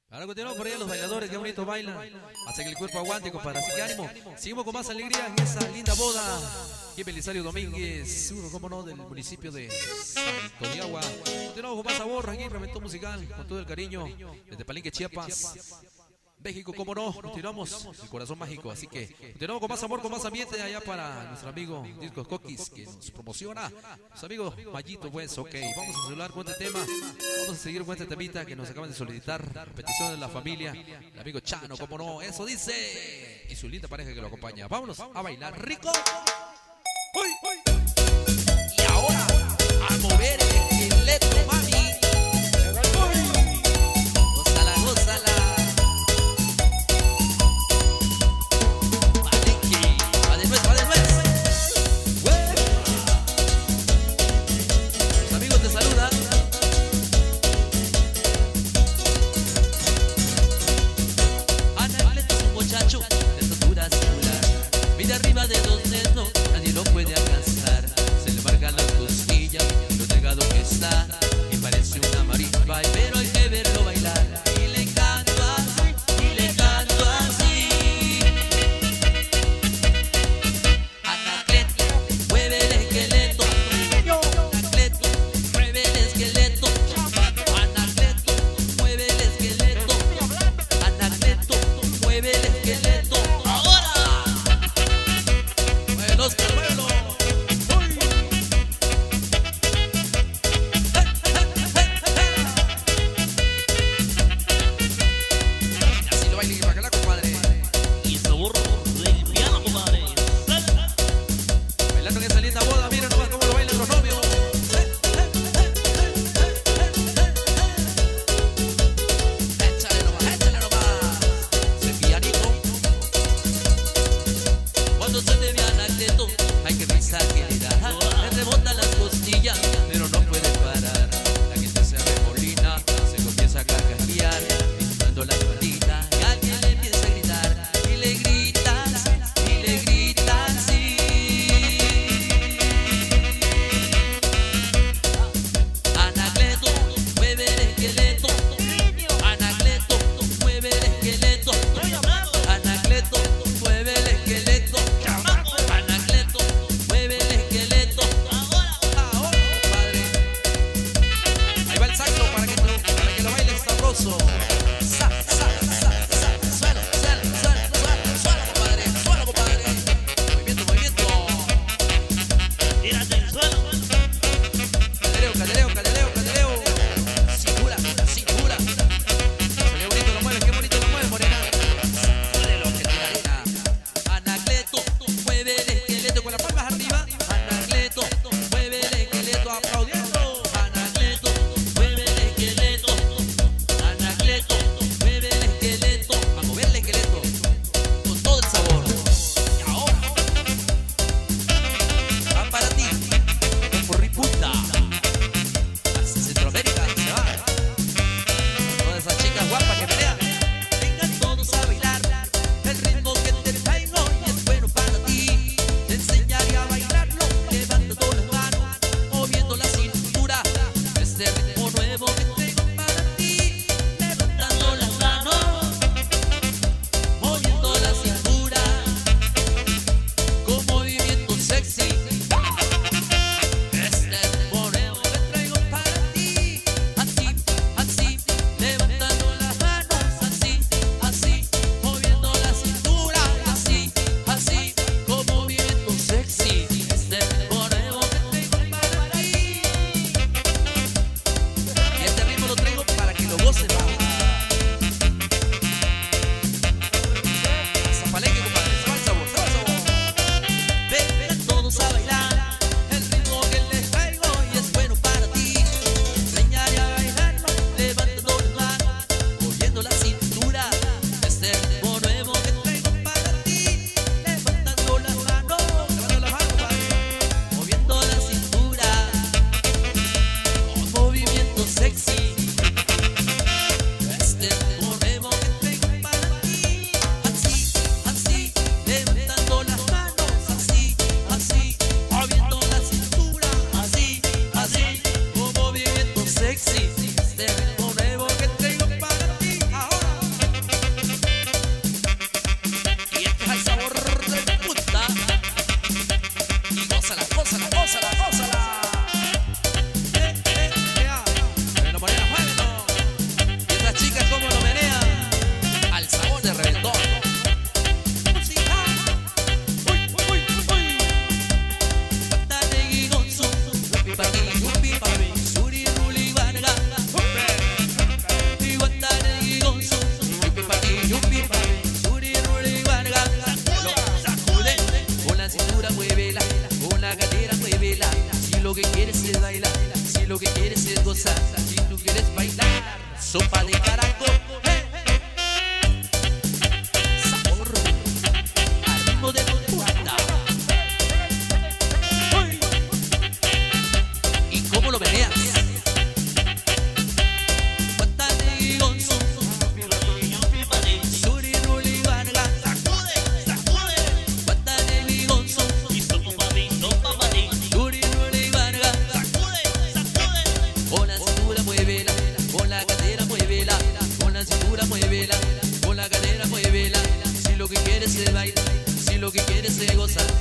Ahora continuamos por ahí los bailadores, qué bonito bailan. Hace que el cuerpo aguante, compadre. Así que ánimo. Seguimos con más alegría en esa linda boda. Y Belisario Domínguez, uno, como no, del municipio de Santo de Agua. Continuamos con más sabor aquí en Reventón Musical, con todo el cariño, desde Palenque, Chiapas. México, como no, continuamos, el corazón mágico, así que continuamos con más amor, con más ambiente allá para nuestro amigo Discos Coquis, que nos promociona, nuestro amigo Mayito, pues, ok, vamos a celular con este tema, vamos a seguir con este temita que nos acaban de solicitar, petición de la familia, el amigo Chano, como no, eso dice, y su linda pareja que lo acompaña, vámonos a bailar rico, y ahora, a mover el esqueleto, mami. Arriba de 2 dedos, nadie lo puede alcanzar. Se le marca la costilla, lo delgado que está. Y parece una marimba, pero hay que verlo bailar. Y le canto así, y le canto así. Anacleto, mueve el esqueleto. Anacleto, mueve el esqueleto. Anacleto, mueve el esqueleto. Anacleto, mueve el esqueleto. Oscar Pueblo. Así lo baila y para acá, compadre. Y se borra del piano, compadre. Bailando en esa linda boda, miren nomás cómo lo bailan los novios. Échale nomás. Ese pianito. Cuando se te ve Anacleto, hay que pensar que le da. Le rebota las costillas, pero no puede parar. La gente se arremolina, se comienza a carcajear, dando la manita, y alguien le empieza a gritar. Y le gritas, sí. Anacleto, mueve el esqueleto. Anacleto, mueve el esqueleto. Anacleto, mueve el esqueleto. Anacleto, mueve el esqueleto. Ahora, compadre. Ahí va el saxo para que lo baile sabroso. Suelo, compadre. Movimiento. Tírate el suelo. Caldereo. Cintura. sopa de caracol. Sabor al ritmo de Guanta. ¿Y cómo lo venías? Muévela, con la cadera muévela. Si lo que quieres es bailar, si lo que quieres es gozar,